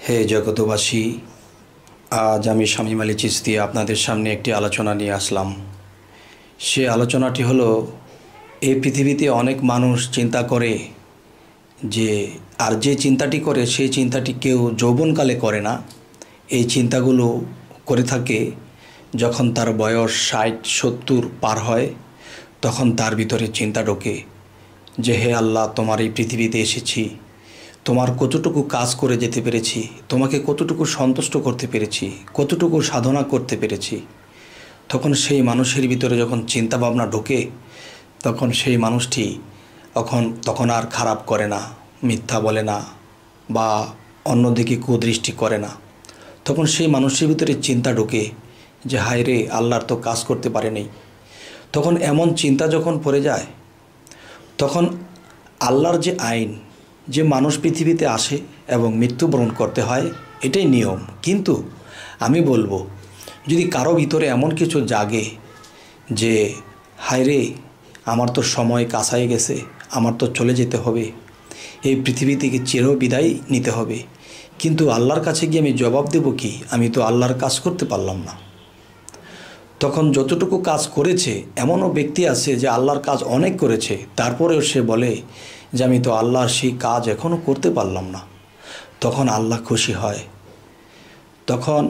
হে জগতবাসী, আজ আমি শামীম আলী চিশতি আপনাদের সামনে একটি আলোচনা নিয়ে আসলাম। সে আলোচনাটি হলো, এই পৃথিবীতে অনেক মানুষ চিন্তা করে যে, আর যে চিন্তাটি করে সেই চিন্তাটি কেউ যৌবনকালে করে না। এই চিন্তাগুলো করে থাকে যখন তার বয়স 60-70 পার হয়, তখন তার ভিতরে চিন্তা ঢোকে যে, হে আল্লাহ, তোমার এই পৃথিবীতে এসেছি, তোমার কতটুকু কাজ করে যেতে পেরেছি, তোমাকে কতটুকু সন্তুষ্ট করতে পেরেছি, কতটুকু সাধনা করতে পেরেছি। তখন সেই মানুষের ভিতরে যখন চিন্তা ভাবনা ঢোকে, তখন সেই মানুষটি তখন আর খারাপ করে না, মিথ্যা বলে না, বা অন্যদিকে কুদৃষ্টি করে না। তখন সেই মানুষের ভিতরে চিন্তা ঢোকে যে, হায় রে, আল্লাহর তো কাজ করতে পারে নাই। তখন এমন চিন্তা যখন পড়ে যায়, তখন আল্লাহর যে আইন, যে মানুষ পৃথিবীতে আসে এবং মৃত্যুবরণ করতে হয়, এটাই নিয়ম। কিন্তু আমি বলবো, যদি কারো ভিতরে এমন কিছু জাগে যে, হায় রে, আমার তো সময় কাছাই গেছে, আমার তো চলে যেতে হবে, এই পৃথিবী থেকে চিরবিদায় নিতে হবে, কিন্তু আল্লাহর কাছে গিয়ে আমি জবাব দেব কি? আমি তো আল্লাহর কাজ করতে পারলাম না। তখন যতটুকু কাজ করেছে, এমনও ব্যক্তি আছে যে আল্লাহর কাজ অনেক করেছে, তারপরেও সে বলে যে, আমি তো আল্লাহর সেই কাজ এখনও করতে পারলাম না। তখন আল্লাহ খুশি হয়। তখন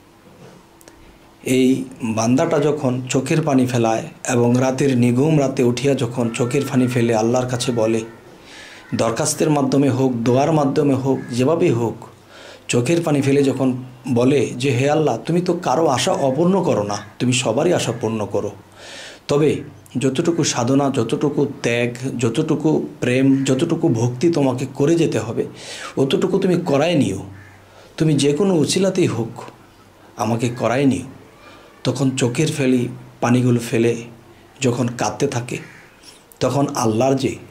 এই বান্দাটা যখন চোখের পানি ফেলায় এবং রাতের নিঘুম রাতে উঠিয়া যখন চোখের পানি ফেলে আল্লাহর কাছে বলে, দরখাস্তের মাধ্যমে হোক, দোয়ার মাধ্যমে হোক, যেভাবেই হোক, চোখের পানি ফেলে যখন বলে যে, হে আল্লাহ, তুমি তো কারো আশা অপূর্ণ করো না, তুমি সবারই আশা পূর্ণ করো। তবে যতটুকু সাধনা, যতটুকু ত্যাগ, যতটুকু প্রেম, যতটুকু ভক্তি তোমাকে করে যেতে হবে, অতটুকু তুমি করাই নিও। তুমি যে কোনো উছিলাতেই হোক আমাকে করাই নিও। তখন চোখের পানিগুলো ফেলে যখন কাঁদতে থাকে, তখন আল্লাহ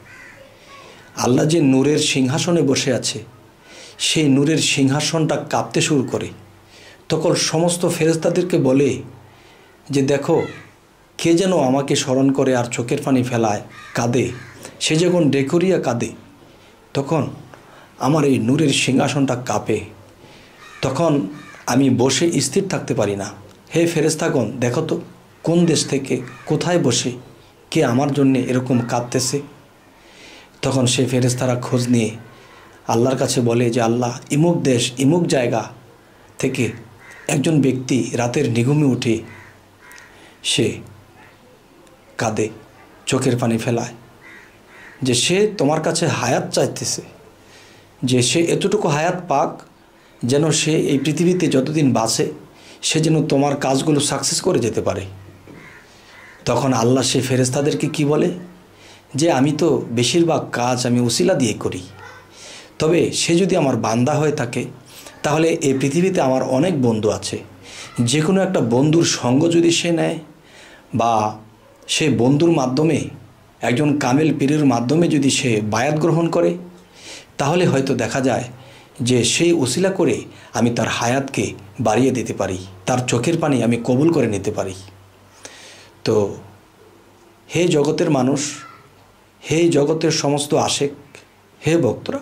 যে নূরের সিংহাসনে বসে আছে, সেই নূরের সিংহাসনটা কাঁপতে শুরু করে। তখন সমস্ত ফেরেশতাদেরকে বলে যে, দেখো, কে যেন আমাকে স্মরণ করে আর চোখের পানি ফেলায়, কাঁদে। সে যখন ডেকরিয়া কাঁদে, তখন আমার এই নূরের সিংহাসনটা কাঁপে। তখন আমি বসে স্থির থাকতে পারি না। হে ফেরেশতাগণ, দেখো তো কোন দেশ থেকে, কোথায় বসে কে আমার জন্যে এরকম কাঁদতেছে। তখন সে ফেরেশতারা খোঁজ নিয়ে আল্লাহর কাছে বলে যে, আল্লাহ, ইমুক দেশ, ইমুক জায়গা থেকে একজন ব্যক্তি রাতের নিঘুমে উঠে সে কাঁদে, চোখের পানি ফেলায়, যে সে তোমার কাছে হায়াত চাইতেছে, যে সে এতটুকু হায়াত পাক যেন সে এই পৃথিবীতে যতদিন বাঁচে সে যেন তোমার কাজগুলো সাকসেস করে যেতে পারে। তখন আল্লাহ সে ফেরেশতাদেরকে কি বলে যে, আমি তো বেশিরভাগ কাজ আমি উসিলা দিয়ে করি, তবে সে যদি আমার বান্দা হয়ে থাকে, তাহলে এই পৃথিবীতে আমার অনেক বন্ধু আছে। যে কোনো একটা বন্ধুর সঙ্গ যদি সে নেয়, বা সে বন্ধুর মাধ্যমে, একজন কামেল পীরের মাধ্যমে যদি সে বায়াত গ্রহণ করে, তাহলে হয়তো দেখা যায় যে সেই উসিলা করে আমি তার হায়াতকে বাড়িয়ে দিতে পারি, তার চোখের পানি আমি কবুল করে নিতে পারি। তো হে জগতের মানুষ, হে জগতের সমস্ত আশেক, হে ভক্তরা,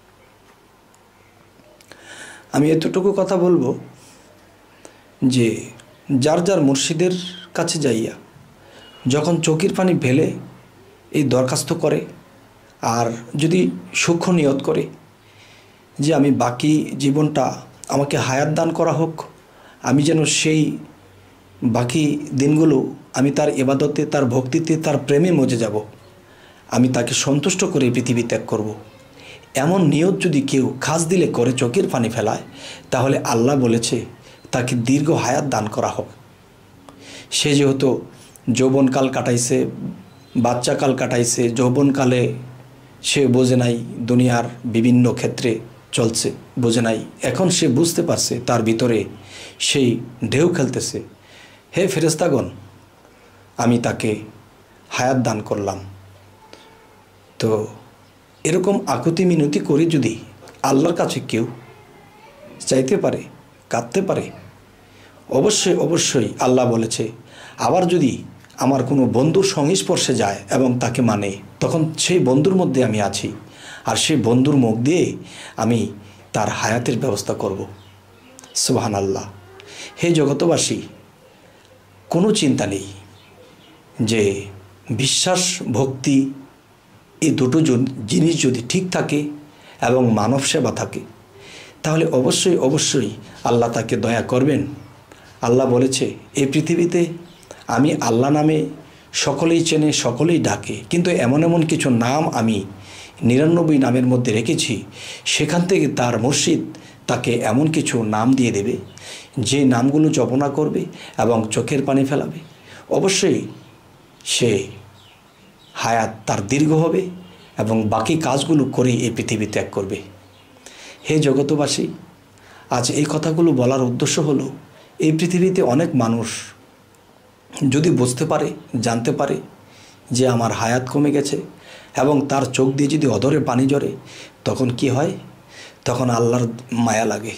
আমি এতটুকু কথা বলবো যে, যার যার মুর্শিদের কাছে যাইয়া যখন চোখের পানি ফেলে এই দরখাস্ত করে, আর যদি সূক্ষ্ম নিয়ত করে যে, আমি বাকি জীবনটা আমাকে হায়াত দান করা হোক, আমি যেন সেই বাকি দিনগুলো আমি তার ইবাদতে, তার ভক্তিতে, তার প্রেমে মজে যাব, আমি তাকে সন্তুষ্ট করে পৃথিবী ত্যাগ করব, এমন নিয়ত যদি কেউ খাস দিলে করে চোখের পানি ফেলায়, তাহলে আল্লাহ বলেছে তাকে দীর্ঘ হায়াত দান করা হোক। সে যেহেতু যৌবনকাল কাটাইছে, বাচ্চাকাল কাটাইছে, যৌবনকালে সে বোঝে নাই দুনিয়ার বিভিন্ন ক্ষেত্রে চলছে, বোঝে নাই, এখন সে বুঝতে পারছে, তার ভিতরে সেই ঢেউ খেলতেছে। হে ফেরেশতাগণ, আমি তাকে হায়াত দান করলাম। তো এরকম আকুতি মিনতি করে যদি আল্লাহর কাছে কেউ চাইতে পারে, কাঁদতে পারে, অবশ্যই আল্লাহ বলেছে, আবার যদি আমার কোনো বন্ধুর সংস্পর্শে যায় এবং তাকে মানে, তখন সেই বন্ধুর মধ্যে আমি আছি, আর সেই বন্ধুর মুখ দিয়ে আমি তার হায়াতের ব্যবস্থা করব। সুবহানাল্লাহ। হে জগতবাসী, কোনো চিন্তা নেই যে বিশ্বাস ভক্তি এই দুটো জিনিস যদি ঠিক থাকে এবং মানব সেবা থাকে, তাহলে অবশ্যই অবশ্যই আল্লাহ তাকে দয়া করবেন। আল্লাহ বলেছে, এই পৃথিবীতে আমি আল্লাহ নামে সকলেই চেনে, সকলেই ডাকে, কিন্তু এমন এমন কিছু নাম আমি 99 নামের মধ্যে রেখেছি, সেখান থেকে তার মুর্শিদ তাকে এমন কিছু নাম দিয়ে দেবে, যে নামগুলো জপনা করবে এবং চোখের পানি ফেলাবে, অবশ্যই সে হায়াত তার দীর্ঘ হবে এবং বাকি কাজগুলো করেই এই পৃথিবী ত্যাগ করবে। হে জগতবাসী, আজ এই কথাগুলো বলার উদ্দেশ্য হলো, এই পৃথিবীতে অনেক মানুষ যদি বুঝতে পারে, জানতে পারে যে আমার হায়াত কমে গেছে এবং তার চোখ দিয়ে যদি অধরে পানি ঝরে, তখন কি হয়? তখন আল্লাহর মায়া লাগে।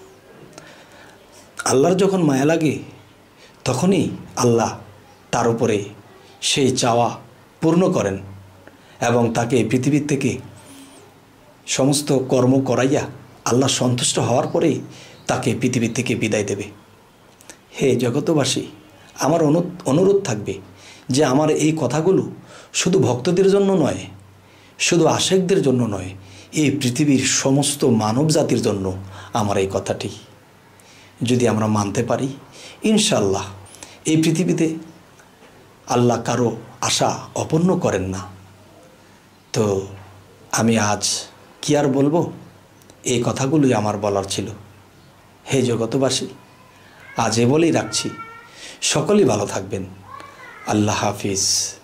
আল্লাহর যখন মায়া লাগে, তখনই আল্লাহ তার উপরে সেই চাওয়া পূর্ণ করেন এবং তাকে পৃথিবীর থেকে সমস্ত কর্ম করাইয়া আল্লাহ সন্তুষ্ট হওয়ার পরেই তাকে পৃথিবী থেকে বিদায় দেবে। হে জগতবাসী, আমার অনুরোধ থাকবে যে আমার এই কথাগুলো শুধু ভক্তদের জন্য নয়, শুধু আশেকদের জন্য নয়, এই পৃথিবীর সমস্ত মানব জাতির জন্য আমার এই কথাটি যদি আমরা মানতে পারি, ইনশাআল্লাহ এই পৃথিবীতে আল্লাহ কারো আশা অপূর্ণ করেন না। তো আমি আজ কি আর বলবো, এই কথাগুলোই আমার বলার ছিল। হে জগতবাসী, আজ এ বলেই রাখছি। সকলেই ভালো থাকবেন। আল্লাহ হাফিজ।